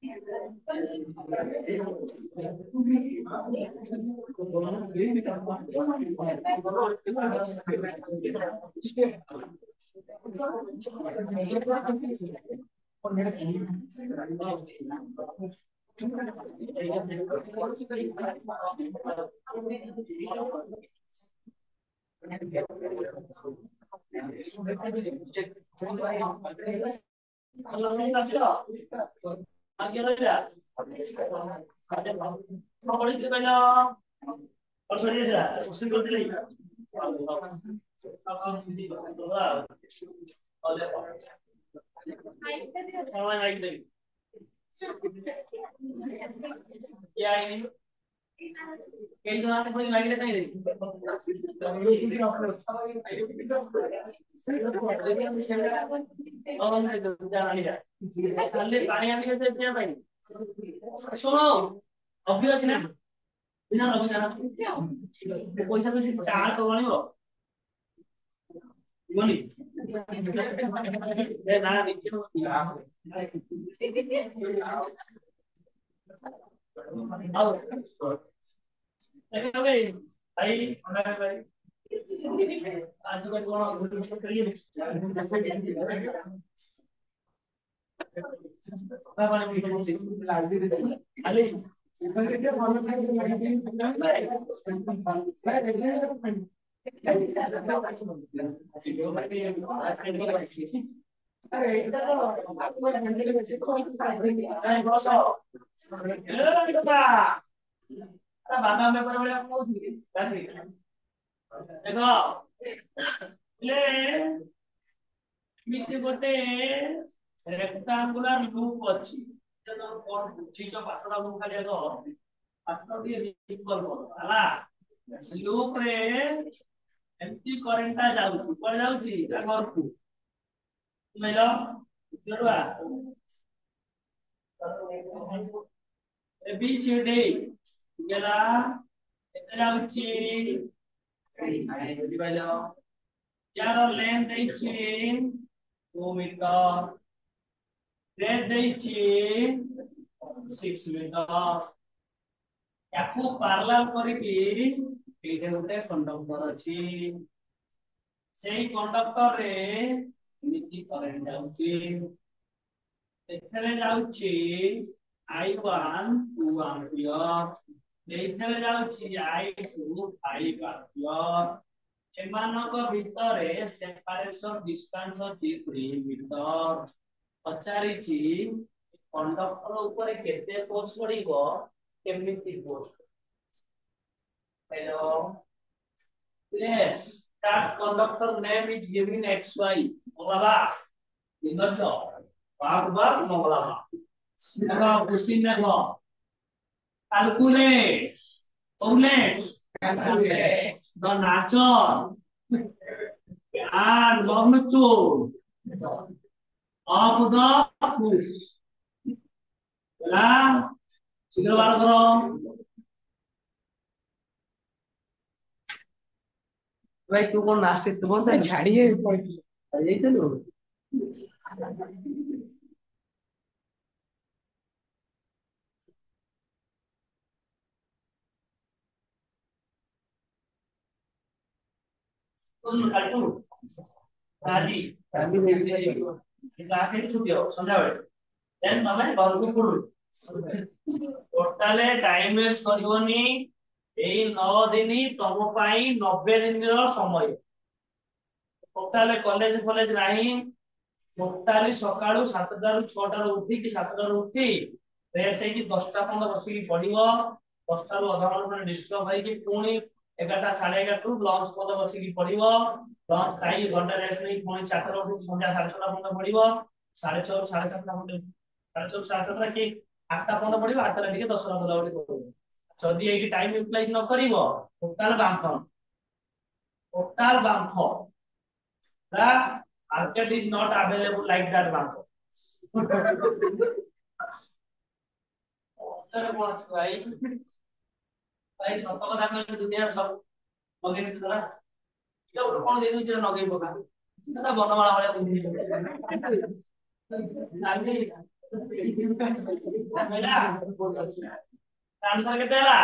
ଶୁଣ ଅଭି ଅଛି ନା ବିନା ରବି ଜାଣା ପଇସା ତ ସେ ଚାଟ ଗଣିବ ଗଣି ଏ ନା ନିଚେ ଆଉ ଏବେ ଭାଇ ଭାଇ आज कल कौन करिए बादाम पेपर भलिया देखो ले मिति गोटे रेक्टांगुलर लूप अछि जनो कोन बुझी जो पाठडा मु खाली आगो पाठडा दिए रिकॉल करो हला लूप रे एम्प्टी करेंटा जाउची पर जाउची आगर को मेलो जरुआ बी सी डी गेला एते जाउची बुझिपाइलो यार लेंथ देछि 2 मीटर ब्रेथ देछि 6 मीटर याकू पार्लर करिकि एठे गोटे कंडक्टर अछि सेही कंडक्टर रे मिति करंट जाउची एथरे जाउची I1 2 एम्पियर एथरे जाउची I2 5 एम्पियर एमानक भितरे सेपरेशन डिस्टेंस अछि 3 मीटर पचारिछि कंडक्टर ऊपर केते फोर्स पड़िबो केमिति force hello yes that conductor name is given xy मोलाबा दिनचो बार मोलाबा देखो क्वेश्चन देखो calculate the nature and magnitude of the force ହେଲା ଶୀଘ୍ର ବାହାର କର भाई तू कौन लास्ट तू बोलता छाड़िए छाड़ी ଯାଇଥିଲୁ तुम काटू राजी राजी नहीं क्लास में छुट्टी हो संध्या बेले देन मामे घर को पड़ू टोटल टाइम वेस्ट करिवनी एई 9 दिन तम पाई 90 दिन रो समय टोटल कॉलेज कॉलेज नाही टोटल सकाळू 7टा रु 6टा रु उठी कि 7टा रु उठी फ्रेश है कि 10टा पंद बसी पढिबो 10टा रु आधा घंटा डिस्टर्ब है कि पुणी 11टा 11:30 रु लंच पद बसी कि पढिबो लंच खाई घंटा रेस्ट नहीं पुणी 4टा रु उठी संध्या 6:30 पंद पढिबो 6:30 7:30 घंटे 6:30 7:30 कि 8टा पंद पढिबो 8टा टिके 10टा पंद पढिबो जदी एकी टाइम यूटिलाइज न करिवो टोटल बांफ the market is not available like that बांफ सर बोल भाई भाई सब कथा कहले दुनिया सब मगे तला ये कोन दे दु जे नगे पका ना बनमाला वाला बुद्धि आगे आंसर केते हला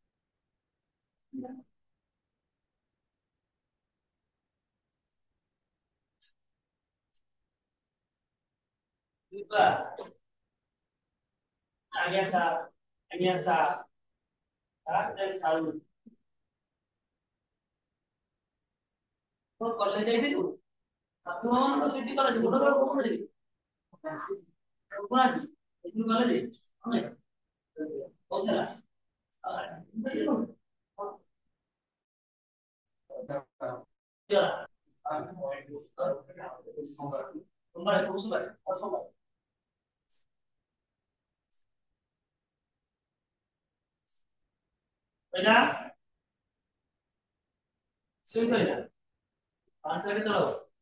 आगे सा आगे सा देन साउंड तो कॉलेज जाइथिलु आपण सिटी कॉलेज मोटर कोन रे कोन इतु कॉलेज हमें ओला बेटा सुन सुन आंसर के चलो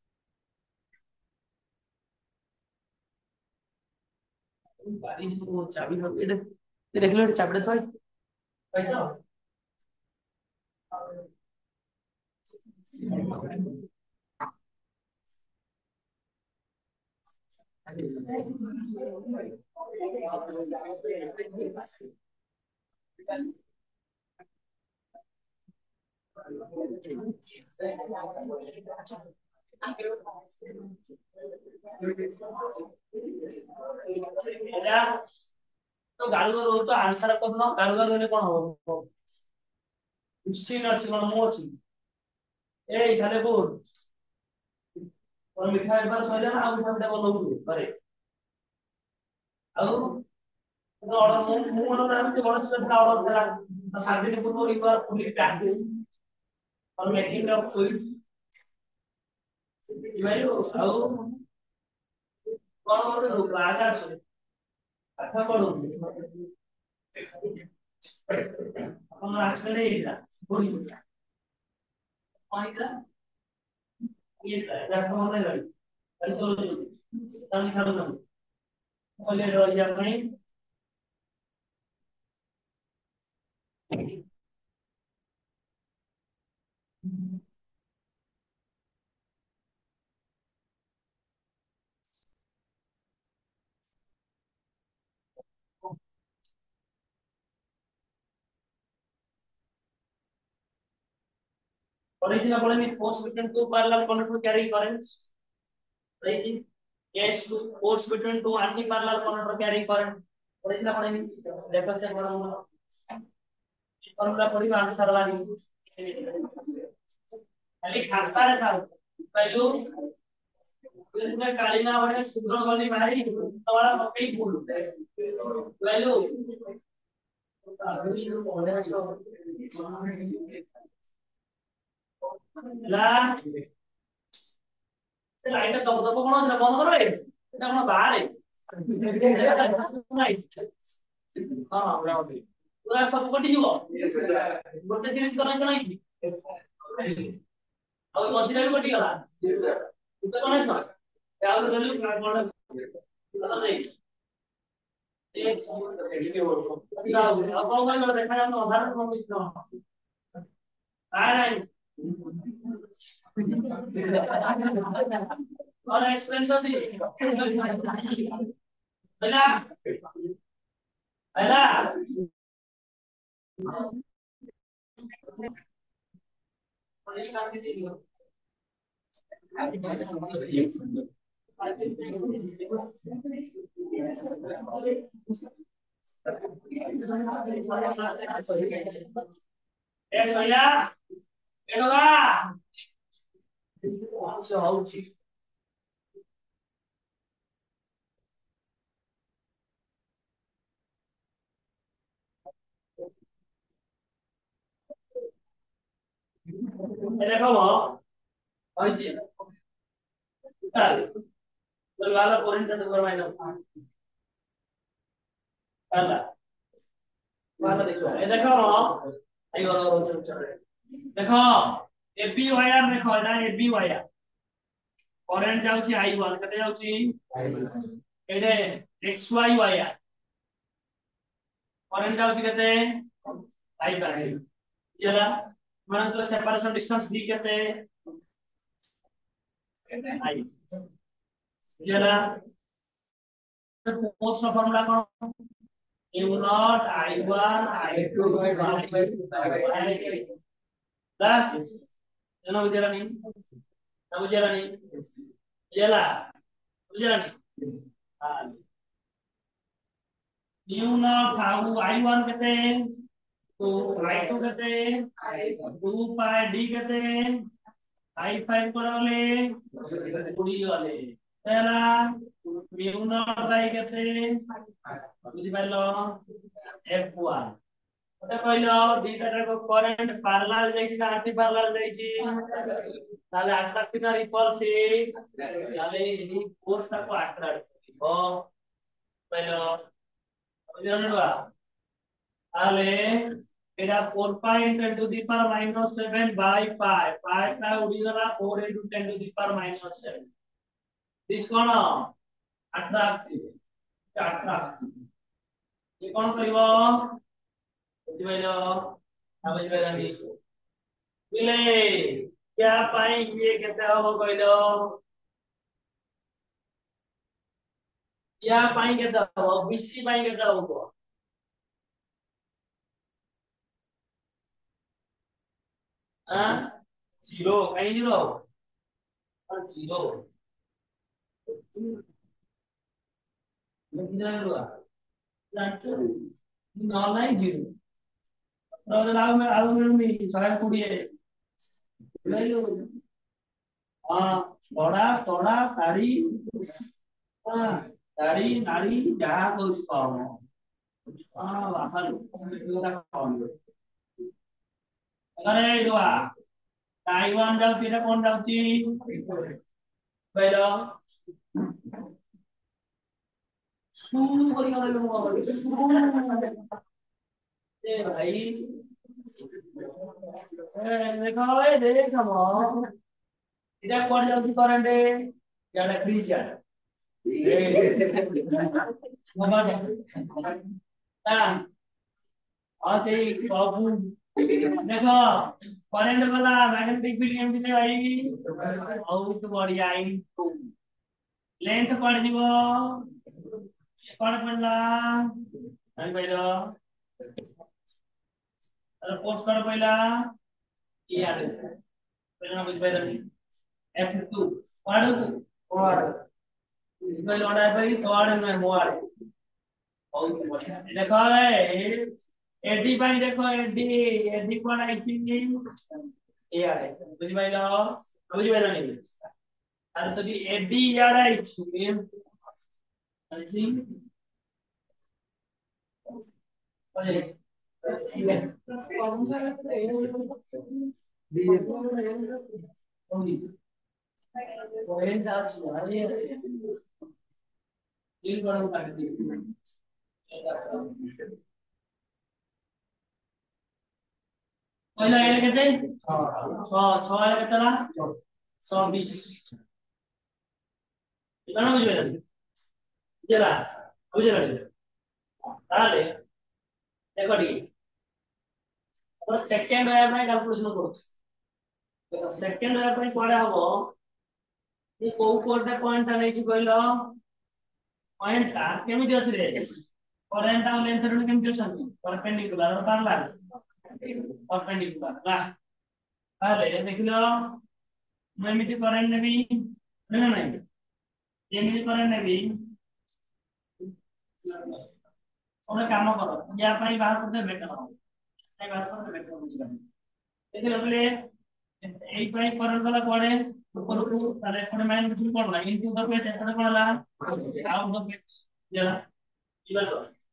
गाड़ी से वो चाबी हो ये देख लो चाबी तो भाई तो बेटा तो गालू रो तो आंसर करनो गालू गालू कोन हो निश्चित अछि कोन मो अछि ए साले बोल और मिठा एक बार सहिले ना आ मिठा बनौछु अरे ଆଉ तो ऑर्डर मु ऑर्डर आम के गणेश का ऑर्डर था सात दिन पूर्व एक बार फुली प्रैक्टिस और मेकिंग ऑफ स्वीट्स इवाइलो ଆଉ କଣ ଗୋଟେ କ୍ଲାସ ଆସୁ ପାଠ ପଢୁ ଆପଣ ଆକ୍ସିଡେଣ୍ଟ ହେଇଥିଲା ପଡି ପାଇଲା ये रास्ता में गाड़ी गाड़ी चलो तानी खालो ना बोले रोज अपनी original बोले force between two parallel conductor carry currents right yes to force between two anti-parallel conductor carry current original बोले देखो चेक करो फॉर्मूला पढ़ी आंसर वाली खाली खाता रहता पहलू इसमें कालीना बने सूत्र वाली भाई तुम्हारा मकई फूल पहलू ला ସେ ଲାଇଟ ଦବ ଦବ କଣ ବନ୍ଦ କର ଏଟା କଣ ବାହାରେ ହଁ ପୁରା ସବୁ କଟିଯିବ ଗୋଟେ ସିରିଜ କନେକ୍ସନ ହେଇଛି ଆଉ ମଝିରେ ବି କଟିଗଲା ଗୋଟେ କନେକ୍ସନ ଆଉ ଦେଲୁ କଣ ଦେଇ ଆଉ କଣ କରିବ ଦେଖାଯାଉନି ଅଧାରେ କଣ ନାଇଁ और एक्सपेंस ଅଛି ହେଲା ହେଲା पुलिस काट दियो ए सोया एडोगा से होउची ए देखो होइची तो वाला पॉइंट नंबर माइनस ହେଲା वाला देखो ए देखो आई वाला देखो एबी वायर देखो एटा एबी वायर करंट जाउची I1 कते जाउची एटे XY वायर करंट जाउची कते I5 यला मानक सेपरेशन डिस्टेंस D कते I यला फोर्स ର ଫର୍ମୁଲା କଣ u not i1 i2 i3 ला ಏನು बुझेला नहीं ना बुझेला नहीं बुझेला बुझेला नहीं हां u नॉट थाउ i1 कहते हैं तो i2 कहते हैं 2 पाई d कहते हैं i5 कोड़े उड़ी वाले तेरा mu नॉट i कहते हैं बुझी पाइलो f1 ওটা কইলো দুইটা যাক কারেন্ট প্যারালাল যাইছে না অ্যান্টি প্যারালাল যাইছে তাহলে আট্রাক্টিভ না রিপালসিভ তাহলে এই ফোর্সটাকে আট্রাক্ট দিব কইলো বুঝলেনবা তাহলে এটা 4 pi into 10 to the power -7 by pi পাইটা উড়ি গলা 4 into 10 to the power -7 this কোন আট্রাক্টিভ আট্রাক্টিভ কি কোন কইব বুঝিবাইলো না বুঝিবাইলো নি বিলে क्या पाएंगे कहते हो कइलो क्या पाएंगे तो बीसी पाएंगे तो हां जीरो कहीं जीरो और जीरो कितना हुआ जानते नौ नहीं जीरो तो लाओ में नहीं 120 ले लो हां बड़ा थोड़ा तारी हां तारी नारी जहां को उसको हां बाहर এটা কম अरे दुआ ताइवान যাଉଛି এটা কোন যাଉଛି কইলো সু করি গেল সু এ ভাই এ দেখো এ দেখো এটা কোন যাଉଛି কারেন্ট এটা ফ্রিজার और से सब देखो करंट वाला मैग्नेटिक फील्ड एमटी ने आएगी बहुत बढ़िया इनटू लेंथ पड़ जीवो कोन पड़ला अन पइलो अरे फोर्स कर पइला ई आ पइला बुझ पइला F2 पढ़ो और इसमें लौटा है थर्ड में मोर बहुत बढ़िया देखो एडी भाई देखो एडी एडी कोन आइछि ए आरे बुझि पाइलो नहीं अरे तो एडी यार आइछि आइछि ओले पहला एल कहते 6 एल कहते ना 120 इतना बुझे बुझला बुझला তাহলে দেখো ঠিক আমরা সেকেন্ড ওয়্যার ପାଇଁ ক্যালকুলেশন করছি দেখো সেকেন্ড ওয়্যার ପାଇଁ কোডা হবো এই কোউ কোডটা পয়েন্টটা নেইছি কইলো পয়েন্টটা কেমিতি আছে রে করেন্ট আর লেন্থ রে কেমিতি আছে পারপেন্ডিকুলার আর প্যারালাল परपेंडिकुलर ला তাহলে দেখিলো মই এমিতি কারেন্ট নেবি না নাই এমিতি কারেন্ট নেবি ওরা কাম করো ইয়া পাই বাহার করতে বেটার হবে তাই বাহার করতে বেটার বুঝলাম এতে বলে এই পাই কারেন্ট वाला পড়ে উপরকু তাহলে কোন মান কিছু করব না ইনটু দা পেজ এটা পড়লা আউট দা পেজ যারা এবার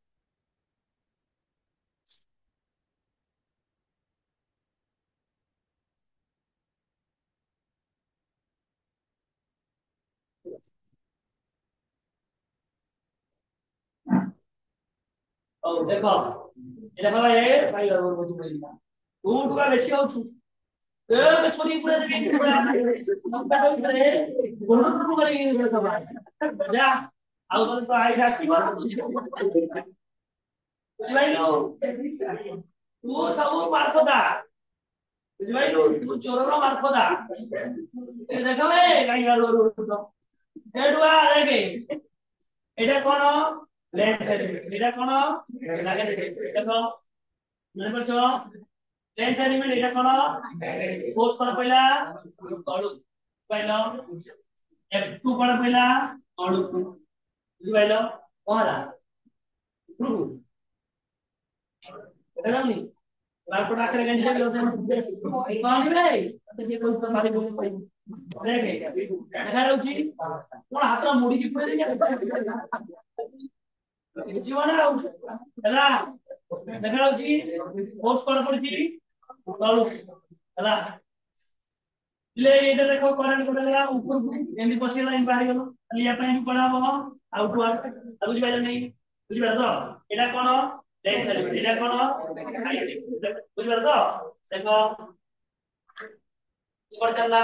ও দেখো এটা ভাই ভাই আর বুঝি বুঝি না দুটো বেশি হচ্ছে ए छोरी पूरे दिन पूरा नंबर करे गुण तो करे ये सब जा आउ तो आई राखी बात बुझाइलो तू सब मार्कदा बुझाइलो तू चोररो मार्कदा ए देखो ए गाई गालो तो एडुआ लगे এটা কোন লেফট এলিমেন্ট এটা কোন রাইট এলিমেন্ট এটা কোন মনে করছো লেফট এলিমেন্ট এটা কোন ফোর্স করা পয়লা তড়ু পাইলো F2 করা পয়লা তড়ু বুঝি পাইলো কোনটা ট্রু এটা জানি তারপর আকারে গেঞ্জি দিলো কোন ভাই যে কোন তো মারি বলি পাই দেখে দেখা যাচ্ছে কোন হাতটা মুড়ি কি করে দিয়ে জীবনে ହେଲା দেখা যাଉଛି ଫୋର୍ସ କଣ ପଡିଛି ତଳୁ ହେଲା ଇଲେ ଏଇଟା ଦେଖ କରେଣ୍ଟ ଗୋଟେ ଗଲା ଉପରକୁ ଏମିତି ପଶିଗଲା ଏମିତି ବାହାରି ଗଲା ଖାଲି ୟା ପାଇଁ ବି ପଢା ହବ ଆଉଟୱାର୍ଡ ଆଉ ବୁଝିପାରିଲ ନାହିଁ ବୁଝିପାରିଲ ତ ଏଇଟା କଣ ଲେଫ୍ଟ ସାଇଡ ଏଇଟା କଣ ରାଇଟ ବୁଝିପାରିଲ ତ ଦେଖ কি করে ଚାଲିଲା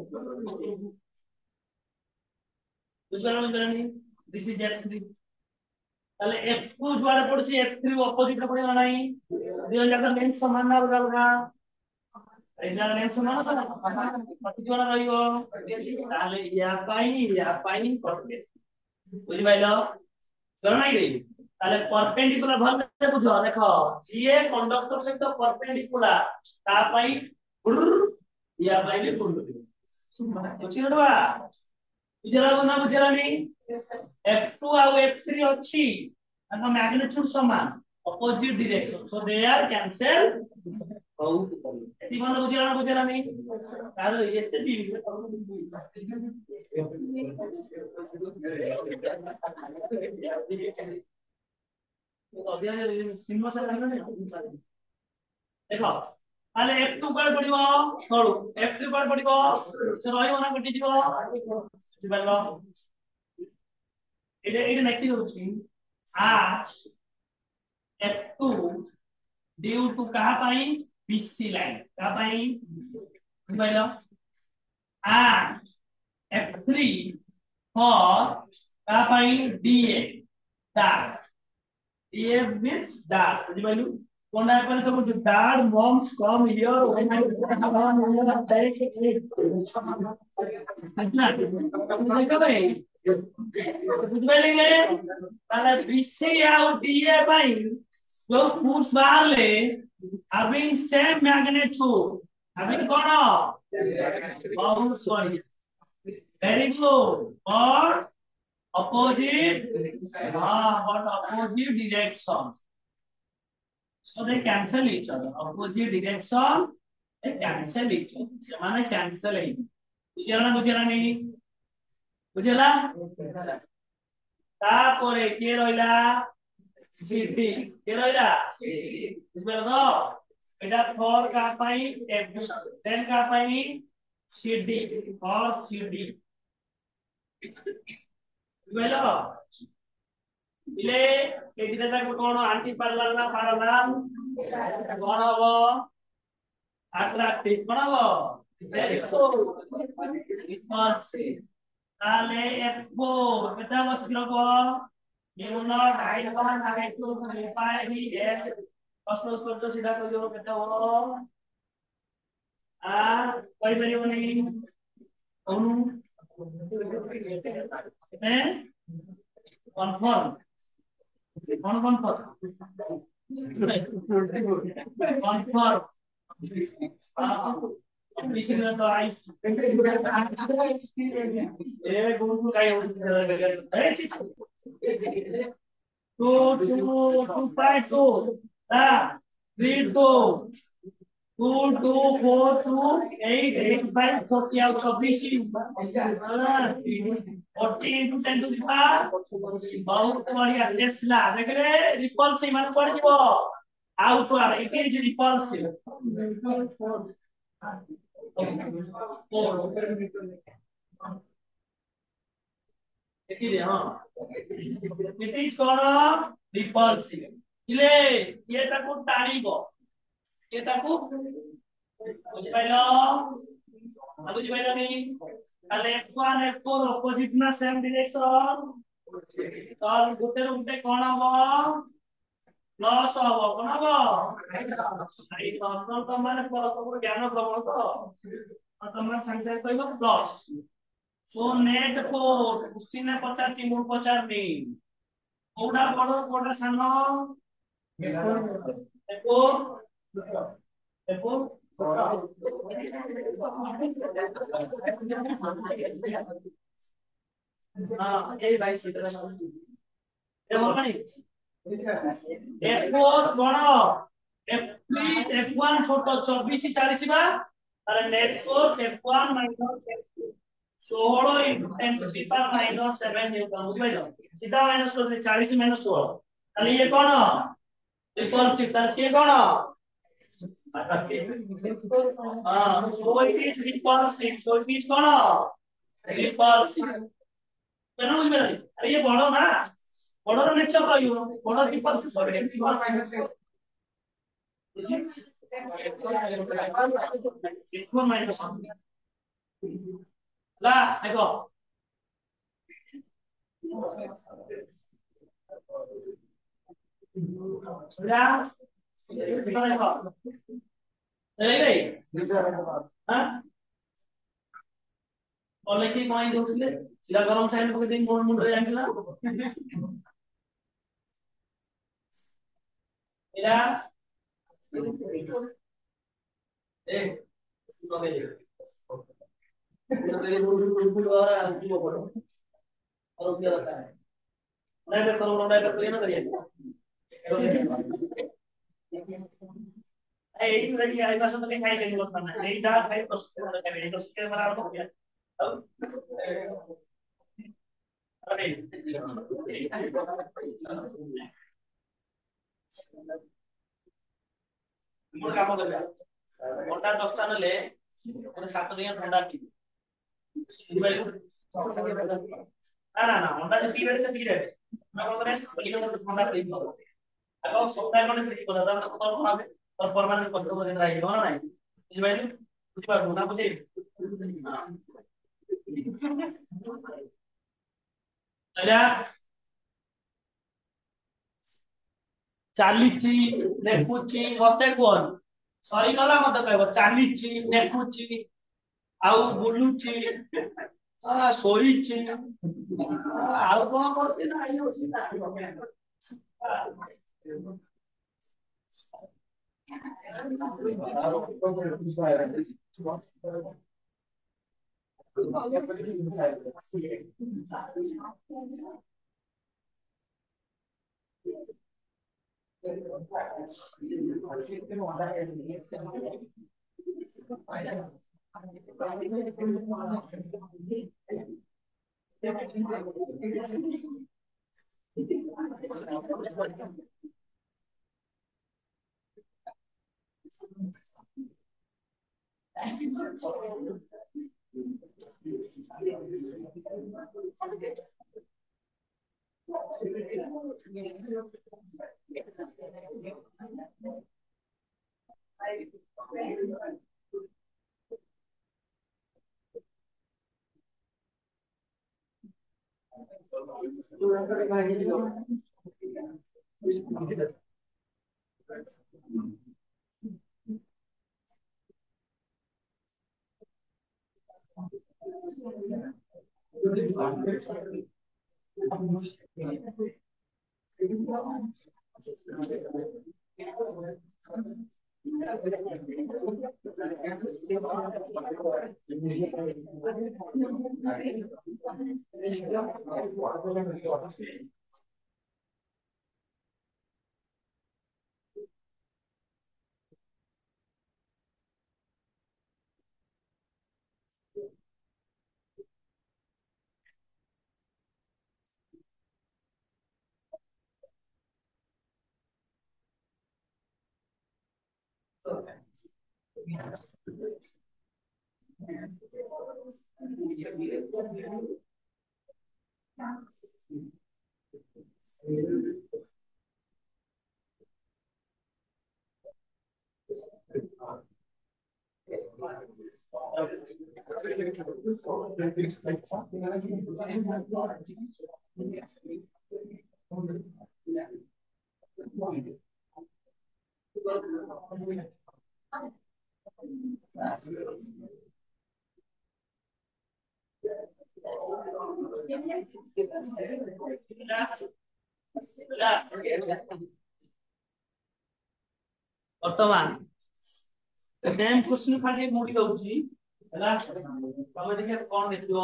ବୁଝିପାରିଲ ବୁଝିପାରିଲ ଦିସ୍ ଇଜ F3 তাহলে F2 जुआड़े पड़छि F3 অপোজিট রে পড়িবা নাই দুই জায়গা লেন্থ সমান না অলগা অলগা এটার লেন্থ সমান আছে কত জোড়া রহিব তাহলে ইয়া পাই করবে বুঝি পাইলো জানা নাই রে তাহলে পারপেন্ডিকুলার ভাবে বুঝো দেখো জিএ কন্ডক্টর সহিত পারপেন্ডিকুলার তা পাই ইয়া পাই भी করবে বুঝিবা বুঝলা না বুঝলা নি F2 ଆଉ F3 ଅଛି ତାଙ୍କ ମ୍ୟାଗ୍ନିଟ୍ୟୁଡ ସମାନ opposite direction so they are cancel out ଏଠି ଭଲ ବୁଝିଲା ନା ବୁଝିଲା ନାହିଁ ତାର ଏତେ ବି ଦେଖ ତାହେଲେ F2 କୁଆଡେ ପଡିବ ତଳୁ F3 କୁଆଡେ ପଡିବ ସେ ରହିବ ନା କଟି ଯିବ ବୁଝିପାରିଲ ଏଇଟା ଲେଖି ଦଉଛି at F2 due to कहा पाई BC लाइन कहा पाई बुझिपाइलो at F3 for कहा पाई DA dark DA means dark बुझिपाइलो कोना पर तो जो dark bombs come here when I देखो भाई बुझिपाइले ताले BC ଆଉ DA ପାଇଁ जो फोर्स बाहरले having same magnitude having कौन बहुत sorry very good or opposite but opposite direction so they cancel each other opposite direction they cancel each other ସେମାନେ cancel ହେଇ ବୁଝିଲା नहीं ବୁଝିଲା ତାପରେ କିଏ ରହିଲା CD के ରହିଲା ବୁଝିପାରିଲ ତ ଏଟା for का ପାଇଁ then का ପାଇଁ CD for CD ବୁଝିପାରିଲ ଇଲେ ଏଠିରେ ତାକୁ କଣ ଆଣ୍ଟି ପାରାଲାଲ ନା ପାରାଲାଲ କଣ ହବ ଆଟ୍ରାକ୍ଟିଭ କଣ ହବ ତାହେଲେ F4 କେତେ ହବ ଶିଖିରବ mu not I1 I2 pi S प्रश्न उत्तर तो सीधा कोई जो कहता हो आ कोई परिवार नहीं कौन हैं कंफर्म कौन कंफर्म कंफर्म तो आइस ए गुरु काय हो 2 3 2 2 2 4 2 8 8 5 40 out 24 40 into 10 to the power बहुत बढ़िया टेस्ला देखले रिपल्सिव मान पड़ जीवो आउट वाला इट इज रिपल्सिव देखिए हां इट इज कौन रिपल्सिव इले ये ताको टाणीबो ये ताको बुझिपाइलो बुझिपाइलो नहीं ताले F1 F4 ऑपोजिट ना सेम डायरेक्शन तो गुटे गुटे कोन हबो प्लस हबो कोन हबो आई कन्ट्रोल तो माने परस्पर ज्ञान प्रबल तो तमन संख्या कहबो प्लस सो नेट फोर्स उसी ने 50 मु 50 नहीं কোনটা বড় কোনটা সানো দেখো দেখো হ্যাঁ এই ভাই সেটা এটা বলবা নি F4 বড় F1 ছোট 24 40 বা তাহলে net force F1 minus F2 16 into 10 to the power minus 7 newton বুঝাইলো सीधा माइनस कर दे 40 माइनस 16 তাহলে ये कौन रिपल्सिव তাহলে সে कौन हां so it is repulsive so it is कौन repulsive কেন বুঝবে না আরে ये বড় না বড় নেচার পাইও বড় repulsive হবে देखो माइनस ला देखो ला देखो चले गई हां और लेकिन पॉइंट उठले सीधा गरम साइड को दिन मोड़ मुंड जाएंगे ना मेरा ए तो मेरे मेरे बुल और आंटी को पढ़ो और उसके रहता है नहीं कर तो ये ना करिए এই রেডি আই পাশে তো খাই দেন বলতা না এইটা খাই তো খাই তো সুকে মারা তো গিয়া আরে মোর কাম করবে ওটা 10টা নলে ওটা 7 দিন ঠান্ডা কি না না না ওটা যে পিরিয়ড সে পিরিয়ড না করে ঠান্ডা করে দিও এখন সপ্তাহে মানে ঠিক কথা দাও কত হবে और परमानेंट कष्ट করে রাখি না নাই বুঝবাইলি বুঝবার না বুঝি আরে ଚାଲିଛି ଲେଖୁଛି ମତେ କୁହନି ସରିଗଲା ମତେ କହିବ ଚାଲିଛି ଲେଖୁଛି ଆଉ ବୁଲୁଛି ଶୋଇଛି ଆଉ କଣ କରୁଛି ନା ଏଇ ଅଛି ନା ବର୍ତ୍ତମାନ ସେମ୍ କ୍ୱେଶ୍ଚନ ଖାଲି ମୁଁ ଦଉଛି ହେଲା ତମେ ଦେଖିବା କଣ ଦେଖିବ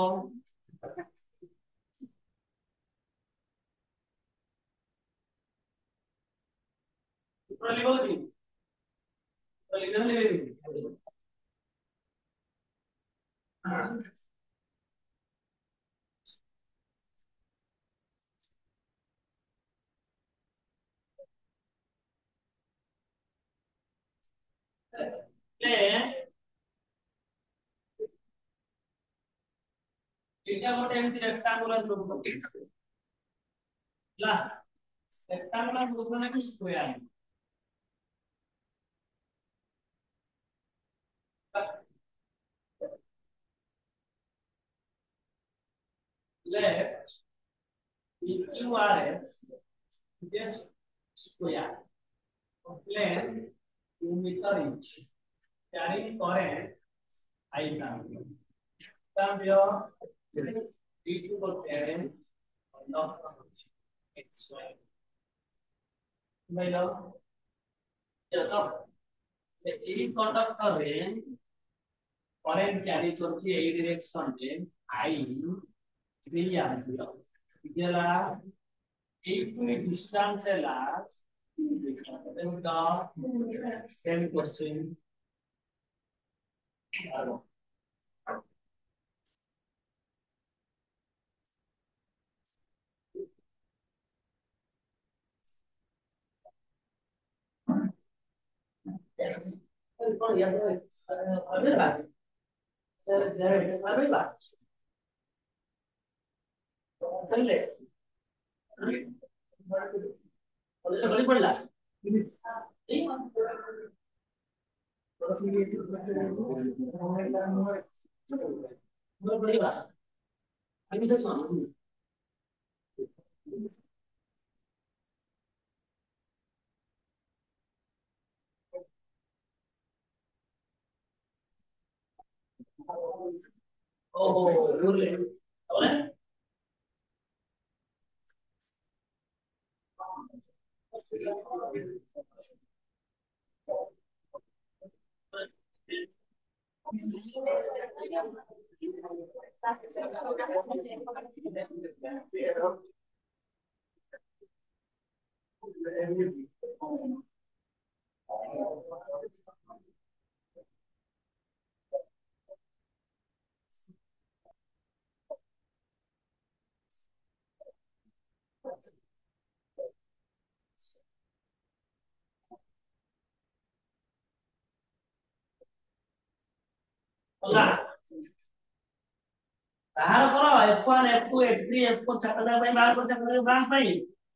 लिखोगी लिखने ले এটা মোটে এমনি রেক্টাঙ্গুলার গ্রুপ লা রেক্টাঙ্গুলার গ্রুপ নাকি square let PQRS just square plane 2 meter each carrying current I ampere term here D2 for parents not x y मतलब चलो এই কন্ডাক্টরে কারেন্ট ক্যারি করছে এই ডিরেকশনে I 3 অ্যাম্পিয়ার ಇದೆಲ್ಲ equal distance ಎಲ್ಲ same question बड़ी पड़ला ବାହାର କର F1 F2 F3 F4 ଚାରିଟା ପାଇଁ ବାହାର କର ଚାରିଟା ବ୍ରାଞ୍ଚ ପାଇଁ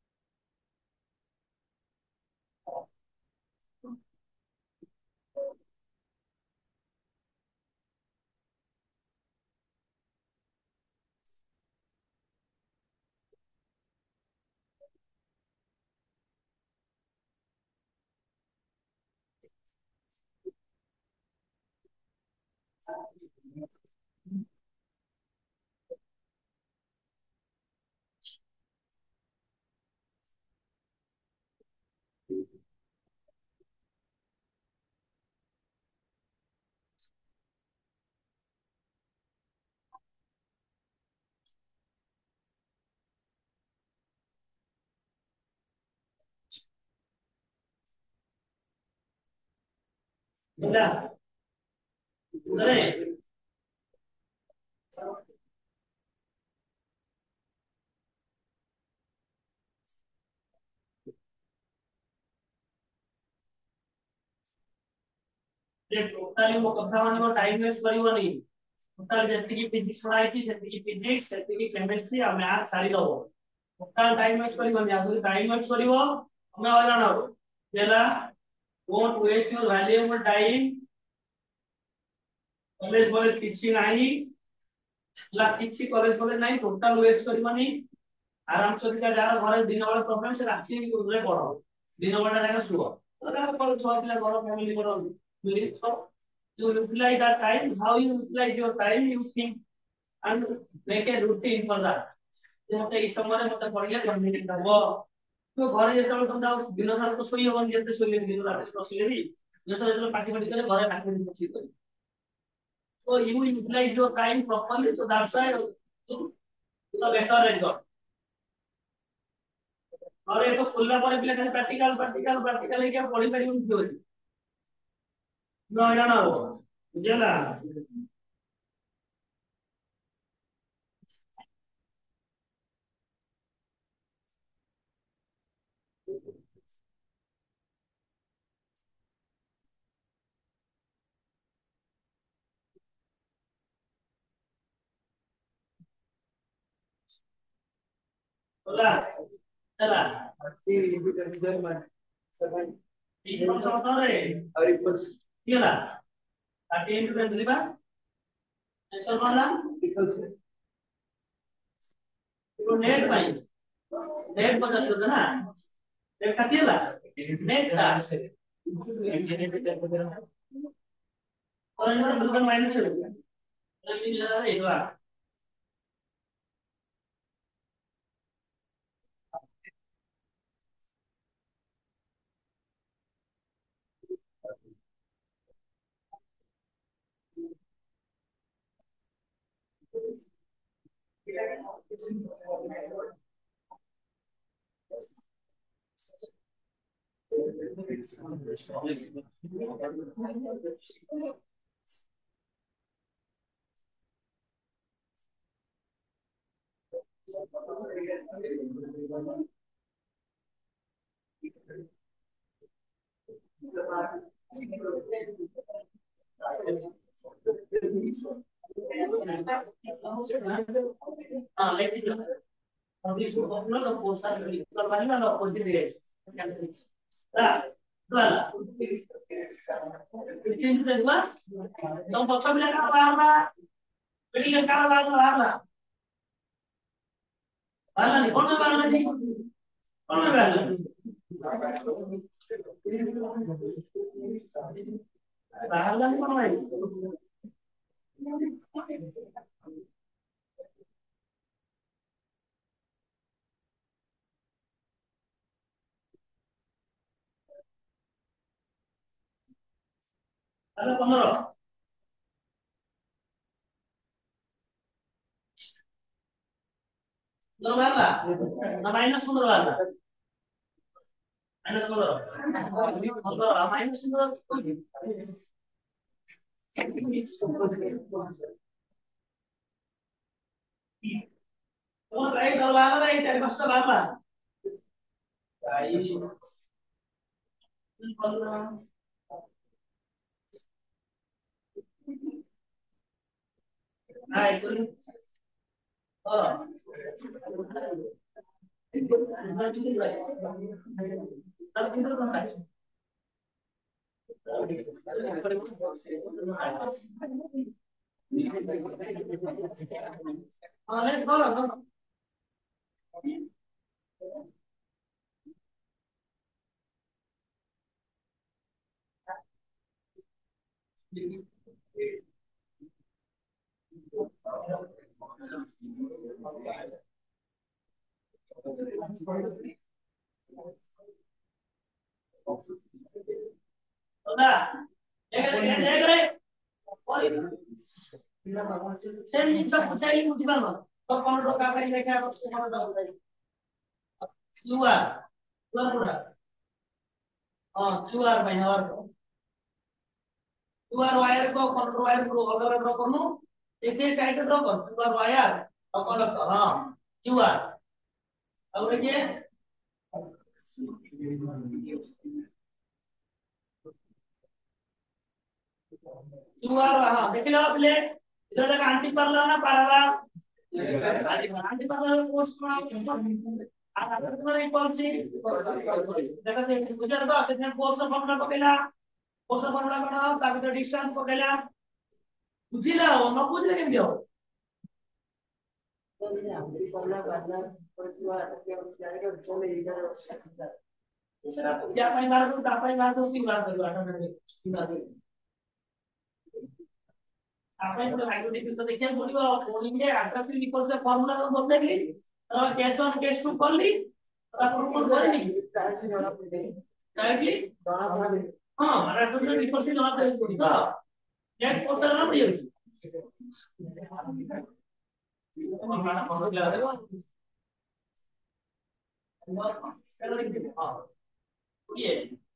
ବୁଝିଲା ବୁଝିଲେ ଯେ ଟୋଟାଲି ମୋ କଥା ମାନିବ ଟାଇମ ୱେଷ୍ଟ କରିବନି ଟୋଟାଲ ଯେତିକି ଫିଜିକ୍ସ ପଢାଇଛି ସେତିକି ଫିଜିକ୍ସ ସେତିକି କେମିଷ୍ଟ୍ରି ଆଉ ମ୍ୟାଥ ସାରି ଦବ ଟୋଟାଲ ଟାଇମ ୱେଷ୍ଟ କରିବନି ଆଉ ଯଦି ଟାଇମ ୱେଷ୍ଟ କରିବ ତମେ ହଇରାଣ ହବ ହେଲା don't waste your valuable time college college କିଛି ନାହିଁ ହେଲା କିଛି କଲେଜ ନାହିଁ ଟୋଟାଲ ୱେଷ୍ଟ କରିବନି आराम से क्या जा रहा है दिन वाला प्रॉब्लम से रात की उधर पढ़ो दिन वाला जाएगा सुबह तो ना पर छह पिला घर फैमिली पढ़ो please so you utilize that time how you utilize your time you think and make a routine for that तो मतलब इस समय मतलब पढ़िए 1 मिनट दबो तो घरे যেତେବେଳେ ତମେ ଆଉ ଦିନ ସାରା ତ ଶୋଇ ହବନି ଯେତେ ଶୋଇଲେ ଦିନ ରାତି ନ ଶୋଇଲେ ବି ଦିନ ସାରା ଯେତେବେଳେ ପାଟି ପାଟି କଲେ ଘରେ ପାଟି ପାଟି କିଛି କରି so you utilize your time properly so that's why the better result और ये तो खुला पर पिला खाली प्रैक्टिकल प्रैक्टिकल प्रैक्टिकल है क्या पढ़ी पारिबन थ्योरी नो जाना हो बुझला बोला चला ये कौन सा बता रहे अरे कुछ ये ला 30 into 10 लिखा आंसर वाला तो नेट भाई नेट बता दो ना नेट का दिया नेट का और ये दूसरा माइनस है ये जरा ये वाला हाँ लेकिन अभी इसको अपना तो पोसा करवाने ना लो कोई भी हाँ वाला 15 से हुआ तो पक्का मिला का वाला बेटी का वाला वाला वाला नहीं कौन वाला नहीं कौन वाला वाला नहीं कौन वाला वाला 15 लो वाला ना माइनस 15 वाला माइनस 15 माइनस 15 तो राइट और वाला राइट है बस वाला आई हाय हाँ सेम जिनिस पूछा ही बुझी पारबो तो कोन रो का पाई लेखा बस कोन रो क्यूआर क्यूआर कोड हां क्यूआर भाई और क्यूआर वायर को कोन रो वायर को अगर ड्रॉ करनु एक साइड ड्रॉ कर क्यूआर वायर और कोन हां क्यूआर और ये क्यूआर हां देखिलो प्ले इधर का आंटी परला ना पारला आंटी परला पोस्ट में आधा तुम्हारे इक्वल सी देखा से गुजर बा से फोर्स फॉर्मूला पकेला फोर्स फॉर्मूला बनाओ ताकि तो डिस्टेंस पकेला बुझिला हो न बुझले केम दियो या पाई मार दो ता पाई मार दो सी मार दो ऑटोमेटिक आपण तो हाइड्रोलिक तो देखिए बोलिबो कोडिंग रे आटा से इक्वल से फार्मूला तो बदलेली केस 1 केस 2 करली ଆପଣ କଣ କରିନି डायरेक्टली हां माने 20% जमा कर तो नेट पोस्टर ना पड़ी ये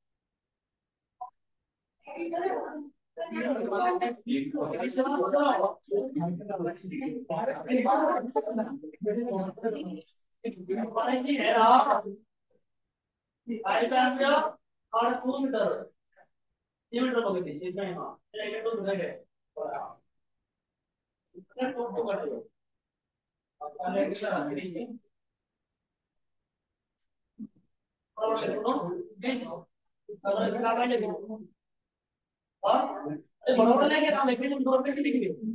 और 2 मीटर 3 मीटर पकड़ से नहीं हां ये तो उधर है ये तो कर दो पहले कितना रखी और देखो बीच और क्या पहले और अरे बरोबर लेके काम एक मिनट दो रुपए की लिख ली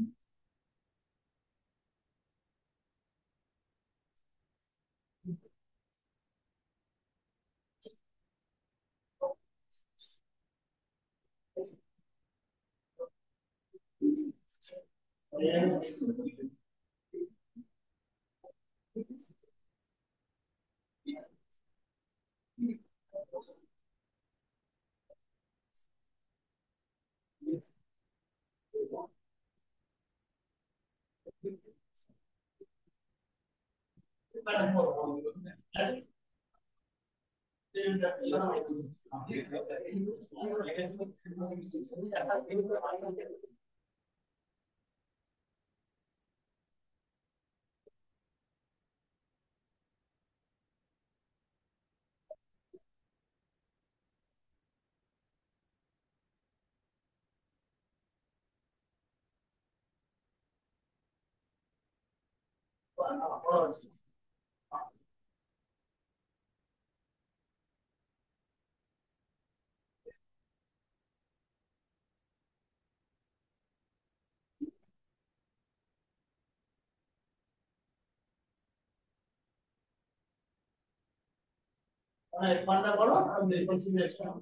स्पर्धा करो और बिल्कुल सीधा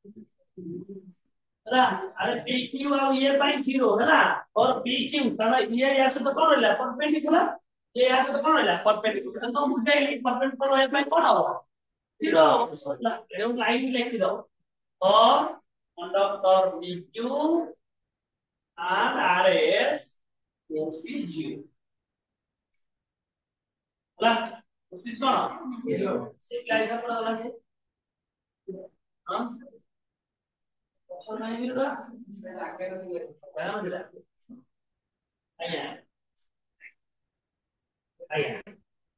है अरे पी क्यू और ये बाई 0 है ना और पी क्यू कारण ये यहाँ से तो कौन रहला परपेंडिकुलर ये यहाँ से तो कौन रहला परपेंडिकुलर तो मुझे ये परपेंडिकुलर ये बाई कौन होगा 0 ये लाइन लिख दो और conductor P Q and RS OCG ହେଲା OCG କଣ ସେ କ୍ଲାସ ଆପଣ ଗଲା ଯେ ହଁ ଅପସନ ନାହିଁ ଦିଟା ଆଜ୍ଞା ଆଜ୍ଞା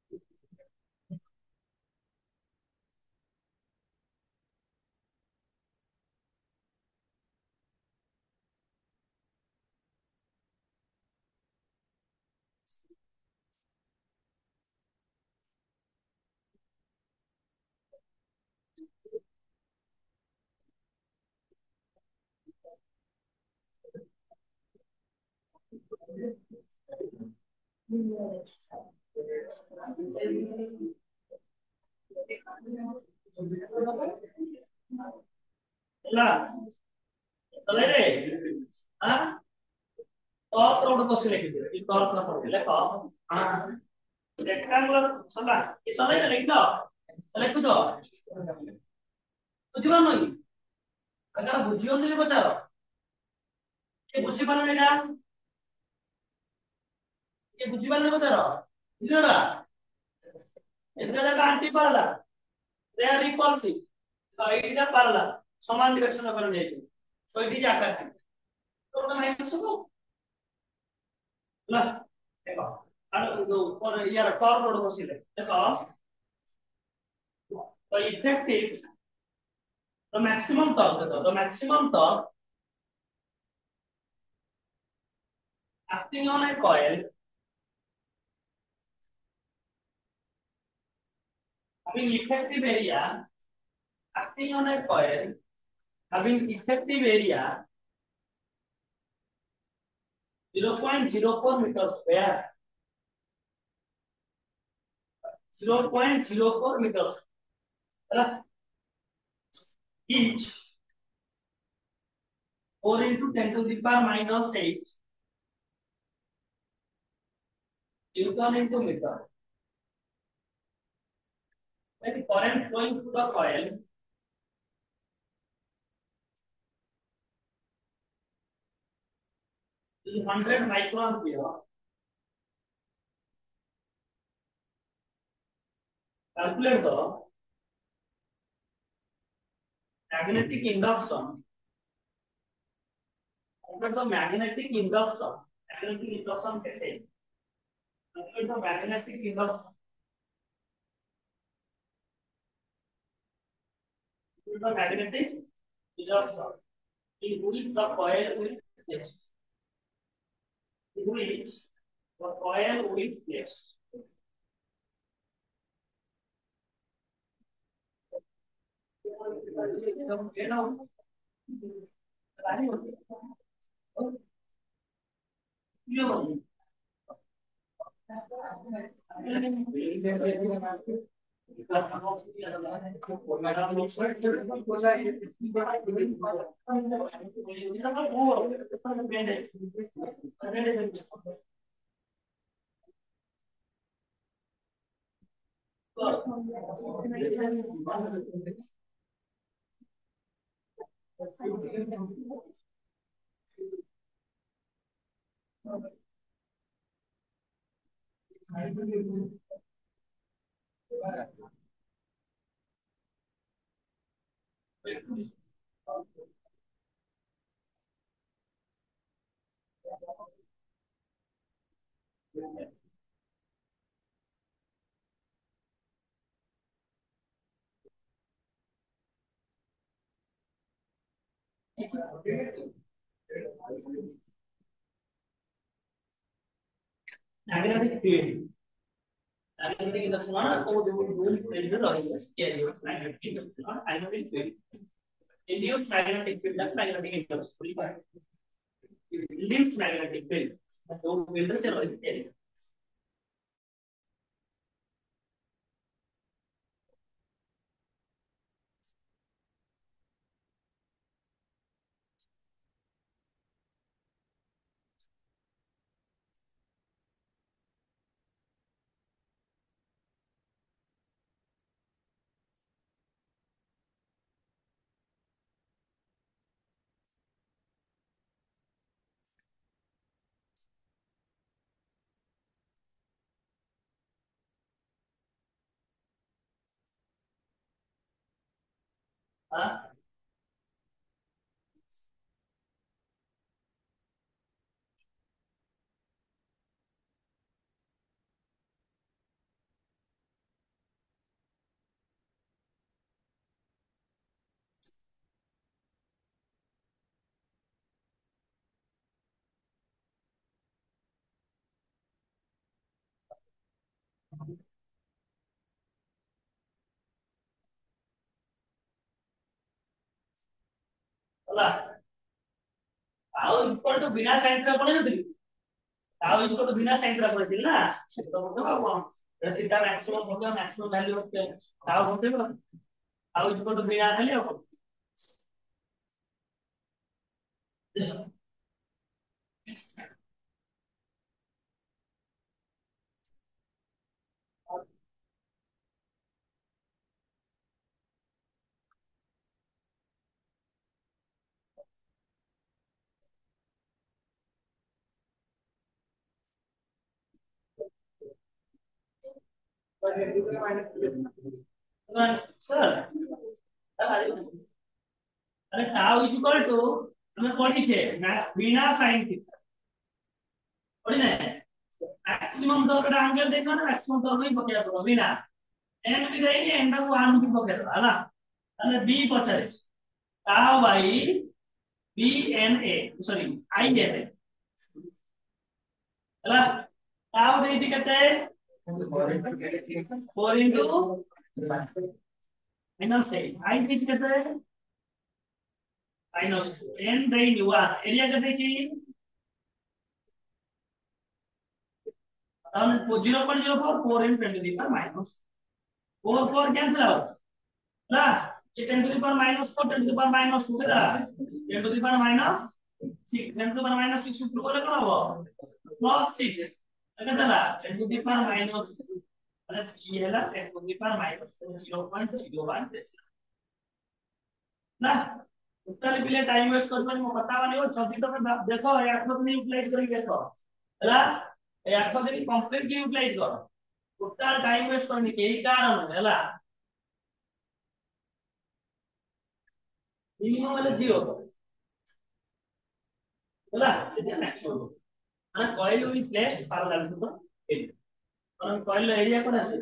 ହେଲା ତଳେ ରେ ହାଁ टॉप रोड को सिलेक्ट कीजिए ये टॉप ना पड़े लेखो हां रेक्टेंगुलर सला ये सलाई ना लिख दो लिख दो बुझिबा नहीं अगर बुझियो नहीं बचाओ ये बुझिबा नहीं ना ये बुझिबा नहीं बचाओ बुझियोड़ा इतना का आंटी पड़ला दे आर रिपल्सिव तो एटा पड़ला समान डायरेक्शन में जाई छै तो एटी जाकर तो ना माइनस को ला देखो और दो और यार टॉप रोड को सिलेक्ट देखो तो effective the maximum torque acting on a coil having effective area acting on a coil having effective area 0.04 meters square 0.04 meters each 4 into 10 to the power minus 8 Newton into meter when the current flowing through the coil is 100 microampere, calculate the magnetic induction. Calculate the magnetic induction. Magnetic induction कहते हैं. Calculate the magnetic induction. The magnetic induction in which the coil will place. In which the coil will place. Magnetic field. Magnetic induction or magnetic field. Induced magnetic field. That's magnetic induction. Induced magnetic field. So field चलो हाँ चला ताऊ equal to बिना sign रे पड़े नहीं ताऊ equal to बिना साइन रे पड़े ना तो मतलब कौन थीटा मैक्सिमम हो गया मैक्सिमम वैल्यू होते हैं ताऊ होते हैं ताऊ इक्वल टू बिना खाली हो सर अरे ताऊ इक्वल टू हमें पढ़ी छे बिना साइन थीटा पढ़ी ना मैक्सिमम तो का एंगल देखो ना मैक्सिमम तो नहीं पकड़ दो बिना एन भी देई एन को 1 भी पकड़ दो हला અને b पचारे ताऊ भाई B N A sorry I N A हला ताऊ देई छी केते 4 into minus 8 आई देई छी केते minus 2 n देई 1 एरिया केते छी हम 0.04 4 into 10 to the power minus 4 4 cancel out ना ये 10 to the power minus 4 10 to the power minus 2 केदा 10 to the power minus 6 10 to the power minus 6 ऊपर बोले कौन हो plus 6 केदा 10 to the power minus মানে p ହେଲା 10 to the power minus 0.01 ना total पिले टाइम वेस्ट करबनी मो पता मानियो जदी तमे देखो 8 दिन यूटिलाइज करी देखो हला 8 दिन कंप्लीट की यूटिलाइज करो टोटल टाइम वेस्ट करनी केही कारण हला मिनिमम वाले 0 हला सेटा मैक्सिमम माने coil will placed parallel to the area और कॉइल एरिया कोन आसे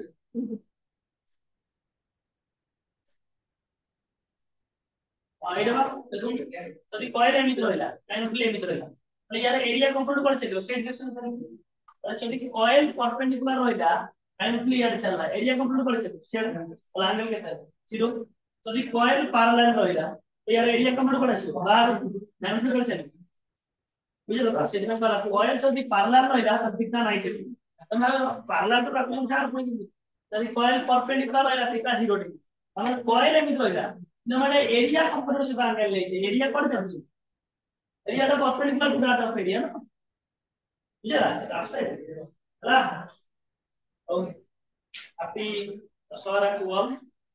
एटा देखो जदी कॉइल एमित रहला टाइम प्ले एमित रहला तो यार एरिया कंप्यूट कर चलियो से डायरेक्शन से चली कि कॉइल परपेंडिकुलर रहला टाइम प्ले यार चल रहा एरिया कंप्यूट कर चलियो से एंगल केता है 0 जदी कॉइल पैरेलल रहला तो यार एरिया कंप्यूट कर आसीबो बाहर टाइम प्ले कर चलियो बुझलो तो से दिन वाला कॉइल जदी पैरेलल रहला तो दिखना नहीं चली तमे पैरेलल तो रखम चार पॉइंट जदी कॉइल परपेंडिकुलर रहला थीटा 0 डिग्री মানে কয়েল এমিত রইলা মানে এরিয়া কম্পিউটার সে আঙ্গেল লেছে এরিয়া কোড যাচ্ছে এরিয়াটা perpendicular to that of area না বুঝলা রাস্তা ହେଲା ଆଉ আপনি সরা কি বল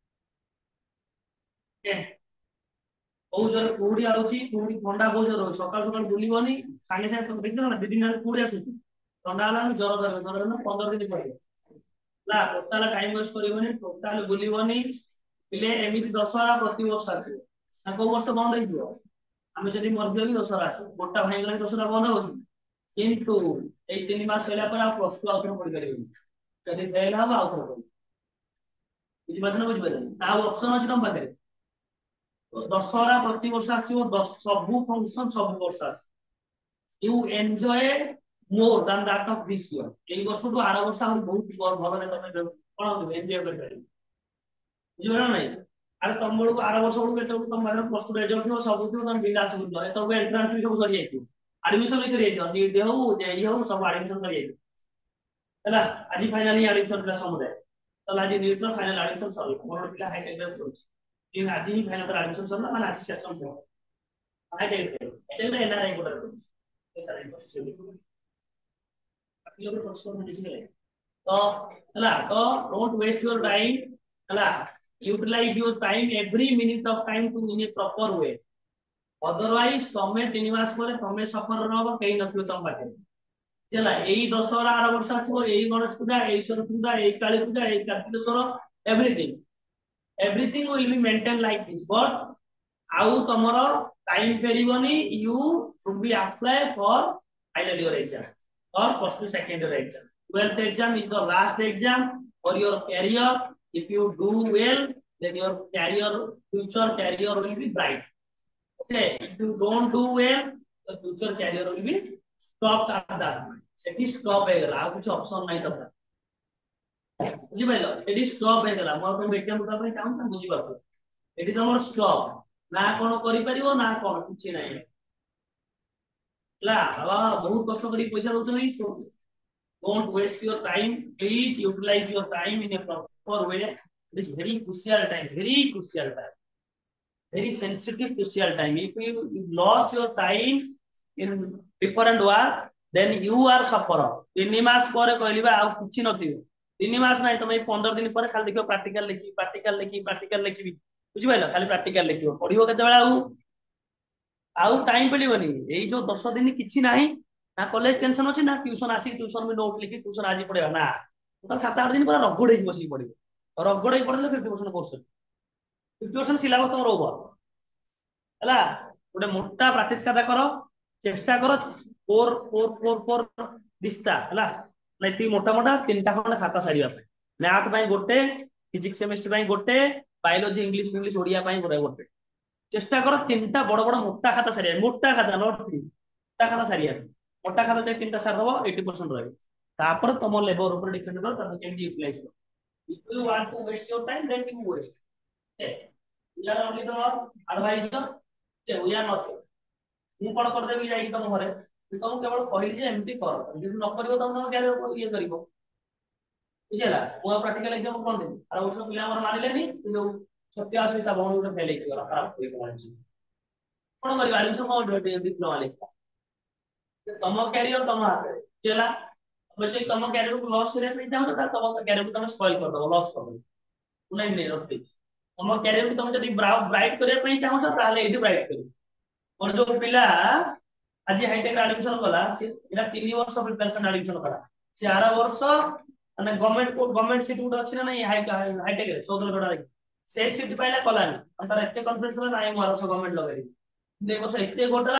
কে ବହୁତ ଜୋର କୁହୁଡି ଆଉଛି କୁହୁଡି ଥଣ୍ଡା ବହୁତ ଜୋର ସକାଳ ସକାଳ ବୁଲିବନି ସାଙ୍ଗେ ସାଙ୍ଗେ ତମେ ଦେଖିଲ ନା 2 ଦିନ ହେଲା କୁହୁଡି ଆସୁଛି ଥଣ୍ଡା ହେଲାନି ଜର ଧରିବ ଜର ହେଲେ 15 ଦିନ ପରେ ହେଲା ଟୋଟାଲ ଟାଇମ ୱେଷ୍ଟ କରିବନି ଟୋଟାଲ ବୁଲିବନି ପିଲେ ଏମିତି ଦଶହରା ପ୍ରତି ବର୍ଷ ଆସିବ ନା କୋଉ ବର୍ଷ ବନ୍ଦ ହେଇଯିବ ଆମେ ଯଦି ମରିଯିବ ବି ଦଶହରା ଆସିବ ଗୋଟା ଭାଇଗଲାଣି ଦଶହରା ବନ୍ଦ ହଉଛି କିନ୍ତୁ ଏଇ 3 ମାସ ହେଲା ପରେ ଆଉ ପ୍ଲସ ଟୁ ଆଉଥରେ ପଢିପାରିବେନି ଯଦି ଫେଲ ହବ ଆଉଥରେ ପଢିବ ବୁଝିପାରୁଛ ନା ବୁଝିପାରିବେନି ତା ଅପସନ ଅଛି ତମ ପାଖରେ ଦଶହରା ପ୍ରତି ବର୍ଷ ଆସିବ ସବୁ ଫଙ୍କସନ ସବୁ ବର୍ଷ ଆସିବ you enjoy more than that of this year এই ବର୍ଷଠୁ ଆର ବର୍ଷ ଆହୁରି ବହୁତ ଭଲରେ ତମେ କଣ ଏନ୍ଜୟ କରିପାରିବ ବୁଝିପାରିଲ ନାଇଁ ଆରେ ତମ ବେଳକୁ ଆର ବର୍ଷ ବେଳକୁ କେତେବେଳକୁ ତମ ପାଖରେ ପ୍ଲସ ଟୁ ରେଜଲ୍ଟ ଥିବ ସବୁ ଥିବ ତମେ ବିନ୍ଦାସ ବୁଝିବ ଏତବେଳକୁ ଏଣ୍ଟ୍ରାନ୍ସ ବି ସବୁ ସରିଯାଇଥିବ ଆଡମିସନ ବି ସରିଯାଇଥିବ ନିଟ୍ ହଉ ଜେଇ ହଉ ସବୁ ଆଡମିସନ ସରିଯାଇଥିବ ହେଲା ଆଜି ଫାଇନାଲି ଆଡମିସନ ପିଲା ସମୁଦାୟ ତାହେଲେ ଆଜି ନିଟ୍ ର ଫାଇନାଲ ଆଡମିସନ ସରିଲା ମୋର ପିଲା ହାଇଟେକ୍ ରେ ପଢୁଛି କିନ୍ତୁ ଆଜି ହିଁ ଫାଇନାଲ ଆଡମିସନ ସରିଲା ମାନେ ଆଜି ସେସନ ସରିଲା ହାଇଟେକ୍ ରେ ଏଟା ଏନଆରଆଇ କୋଟାରେ ପଢୁଛି तो हला तो डोंट वेस्ट योर टाइम हला utilize your time every minute of time to in a proper way otherwise तमे 3 मास पर तमे सफर रहबो केही नथियो तम पाखे चला एई दशहरा आर वर्ष आछो एई गणेश पूजा एई सरस्वती पूजा एई काली पूजा एई Kartikeshwar everything will be maintain like this but आउ तमरो टाइम फेरिबोनी you should be apply for final year exam or first to second year exam 12th exam is the last exam for your career if you do well then your career future career will be bright okay if you don't do well the future career will be stopped at that point it is stop हे गला आ कुछ option नहीं तब बुझि पाइलो it is stop हे गला mo तुम एग्जाम उठा पे काम ना बुझि पातो एटी तमर स्टॉप ना कोन करि परिबो ना कोन किछि नहीं ला बाबा बहुत कष्ट करी पैसा दउछन don't waste your time please utilize your time in a proper way it is very crucial time very sensitive crucial time if you lost your time in different work then you are sufferer 3 मास ପରେ କହିलिबा ଆଉ କିଛି नथियो 3 मास नाही तमे 15 दिन ପରେ खाली देखियो practical लिखी बुझि पाइलो खाली प्रैक्टिकल लिखियो पढिबो केते बेला आउ टाइम मिलबनी एई जो 10 दिन किछि नाही ना कॉलेज टेंशन अछि ना ट्यूशन आसी ट्यूशन में नोट लिखि ट्यूशन आज पढेबा ना तो 7-8 दिन पूरा रगड़ ही बसी पढिबो रगड़ ही पढले 50% कोर्स 50% सिलेबस तमरो ओवर हला गोटे मोटा प्रैक्टिस खाता करो चेष्टा करो 4 दिस्ता हला नै मोटा मोटा 3टा खंड खाता सारिबा पे मैथ पई गोटे फिजिक्स केमिस्ट्री पई गोटे बायोलॉजी इंग्लिश ओडिया पई गोटे चेष्टा करो 3टा बड़ बड़ मोटा खाता सारिया मोटा खाता नोट फ्री मोटा खाता सारिया मोटा खाता जे 3टा सार दबो 80% रहबो तापर तुम लेबर ऊपर डिपेंड करो तुम केमि यूटिलाइज करो if you want to waste your time then you waste okay we are only the advisor we are not ମୁଁ କଣ କରିଦେବି ଯାଇକି ତମ ଘରେ ତମକୁ କେବଳ କହିଲି ଯେ ଏମିତି କର ଯଦି ନ କରିବ ତମ କ୍ୟାରିୟର ଇଏ କରିବ ବୁଝିଲା ମୁଁ ପ୍ରାକ୍ଟିକାଲ ଏକ୍ସାମ କଣ ଦେବି ଆଉ ବର୍ଷ ପିଲା ଆମର ମାନିଲେନି କିନ୍ତୁ ସତ୍ୟ ଆସୁ ତା ଭଉଣୀ ଗୋଟେ ଫେଲ ହେଇଗଲା ଖରାପ ହେଇଗଲା କଣ କରିବା ଆଡମିସନ କଣ ଡିପ୍ଲୋମା ଲେଖିବା ତମ କ୍ୟାରିୟର ତମ ହାତରେ ବୁଝିଲା बच्चे तुम कैरियर को लॉस करे नहीं चाहो तो तुम कैरियर को तुम स्पॉइल कर दो लॉस कर दो नहीं नहीं रखते तुम कैरियर को तुम जब ब्राइट करे नहीं चाहो ताले एडी ब्राइट करो और जो पिला आज हाईटेक एडमिशन कला से एटा 3 वर्ष प्रिपरेशन एडमिशन कला से आरा वर्ष माने गवर्नमेंट सीट गुड अछि ना नहीं हाईटेक रे 14 जोड़ा से सीट पाइला कलानी तार एते कॉन्फिडेंस ना नहीं मोर गवर्नमेंट लगाई दे वर्ष एते गोटा